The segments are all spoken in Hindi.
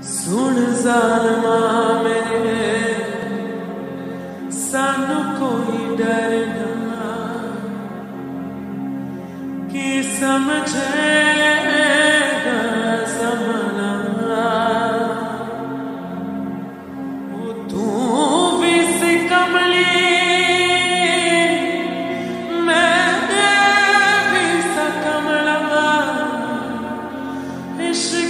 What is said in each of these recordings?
सुन ज़ालिमा मेरे सानू कोई डर ना कि समझेगा ज़माना वो तू भी सी कमली मैं भी सा कमला इश्क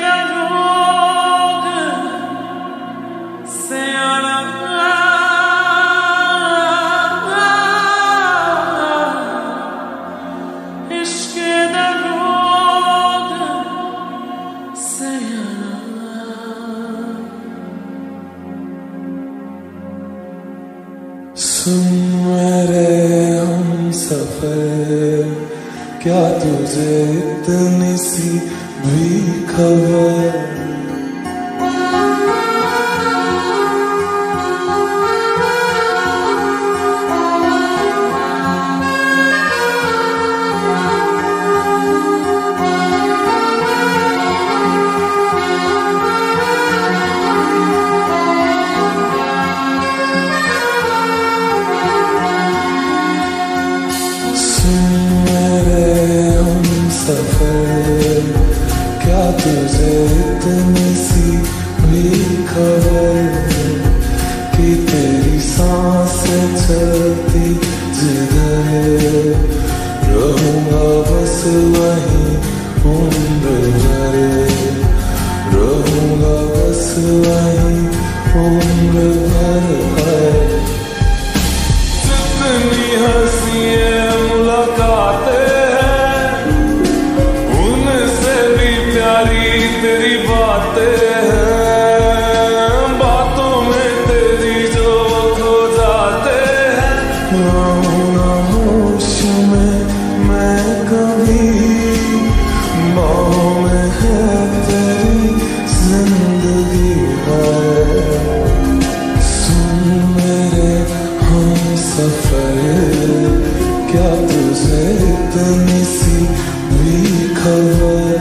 सुन मेरे हमसफर, क्या तुझे इतनी सी भी खबर? क्या तुझे इतनी सी भी खबर कि तेरी सांसें चलती जिधर रहूंगा बस वहीं उम्र भर, रहूंगा बस वहीं उम्र भर है। जितनी हंसी मुलाकातें तेरी बातें हैं, बातों में तेरी जो खो जाते हैं। रहूं ना होश में मैं कभी, बाहों में है तेरी जिंदगी है। सुन मेरे हमसफर, क्या तुझे इतनी सी भी खबर?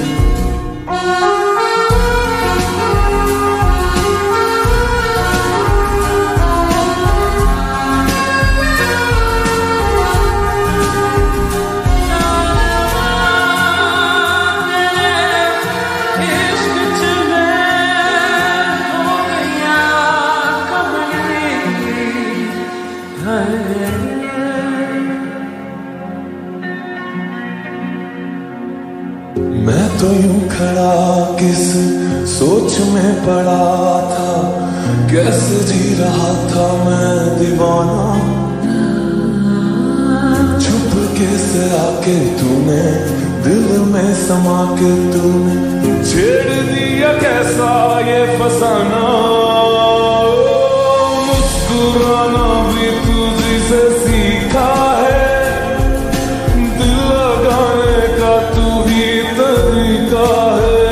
मैं तो यूं खड़ा किस सोच में पड़ा था, कैसे जी रहा था मैं दीवाना। छुप के से आके तूने दिल में समा के तूने छेड़ दिया कैसा ये फसाना। मुस्कुराना भी तुझी से सीखा है, दिल लगाने का तू ही तरीका है।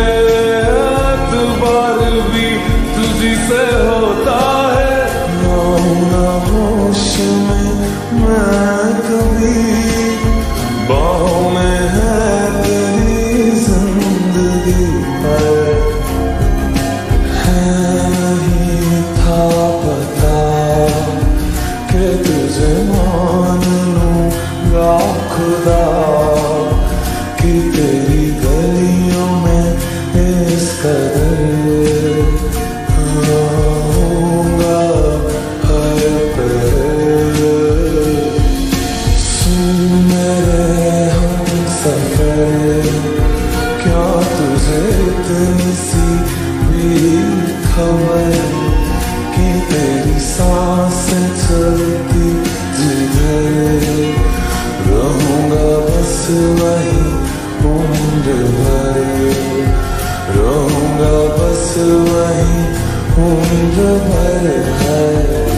एतबार भी तुझी से होता है। रहूं ना होश में मैं कभी, बाहों में है तेरी जिंदगी है। नहीं था पता कि तुझे मान लूंगा खुदा, कि तेरी गलियों में इस कदर आऊंगा हर पल। सुन मेरे हमसफर, क्या तुझे इतनी सी भी खबर कि तेरी सांसें चलती जिधर रहूंगा बस वहीं उम्र भर, रहूंगा बस वहीं उम्र भर है।